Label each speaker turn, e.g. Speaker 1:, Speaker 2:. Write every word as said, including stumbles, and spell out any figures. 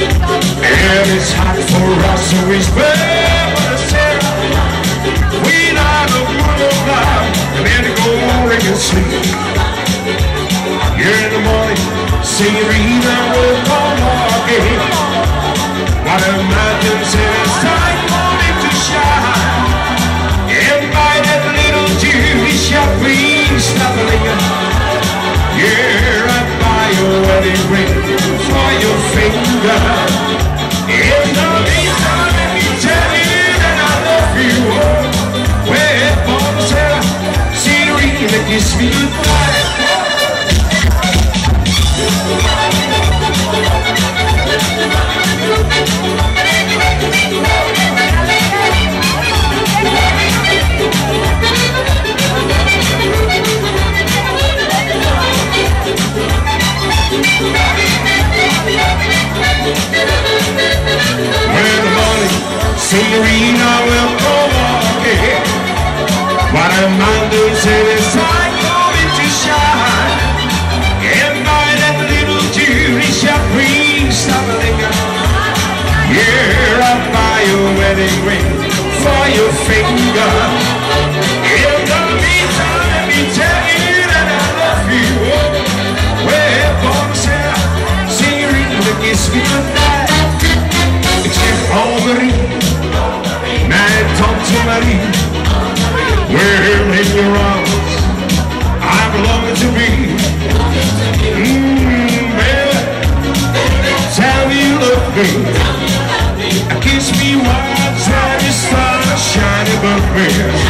Speaker 1: And it's hot for us to whisper what I said. We not a good of love, and then go and sleep. Here in the morning, Senorita will come walking, while the mountains say it's time for it to shine. And by that little Judy shall please stop a linger. Yeah, right by your wedding ring for your finger. In the meantime, let me tell you that I love you. Well, Mama said, Senorita, kiss me goodbye. Senorita will go walking, while the mountains say it's time for it to shine. And by that little Judy shall please stop a linger. Yeah, I'll buy your wedding ring for your finger. In the meantime, let me tell you that I love you. Well, Mama said, Senorita, kiss me goodnight. Except Aubrey, Marie, well, in your arms I'm longing to be. Mmm, baby, tell me you love me. Kiss me while the sun is shining above me.